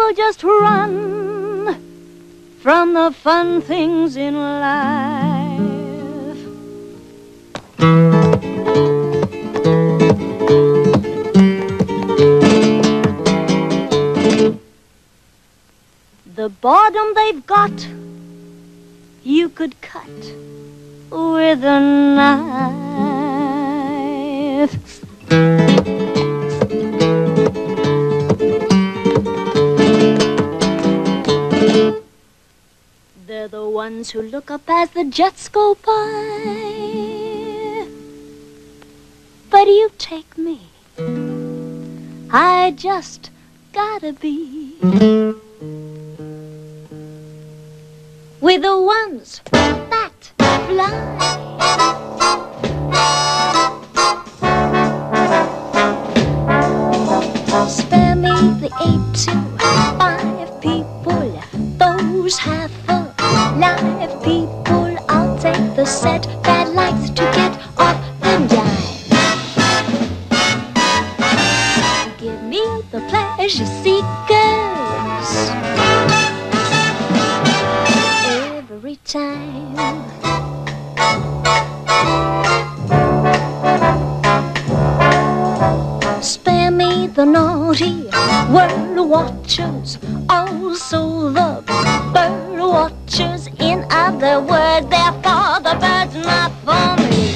I'll just run from the fun things in life. The bottom they've got, you could cut with a knife. They're the ones who look up as the jets go by. But you take me, I just gotta be with the ones that fly. Spare me the 8 to 5 people, those half alive people. I'll take the set that likes to get off the dime. Give me the pleasure seekers every time. Spare me the naughty world watchers, also the bird watchers. In other words, they're for the birds, not for me.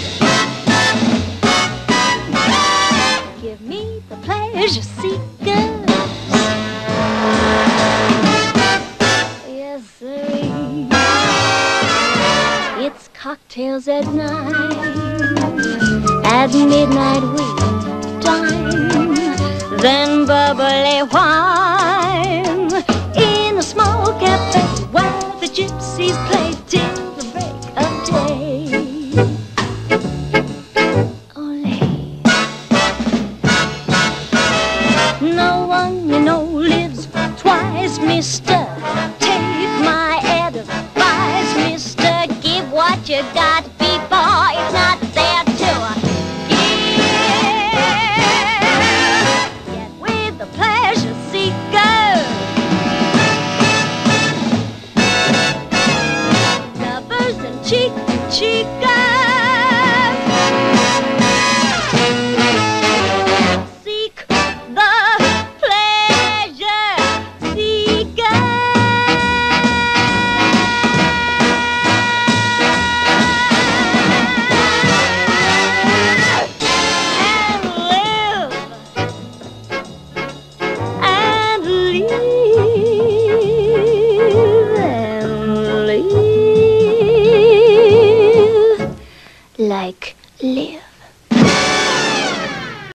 Give me the pleasure seekers. Yes, sirree. It's cocktails at night. At midnight we dine, then bubbly wine.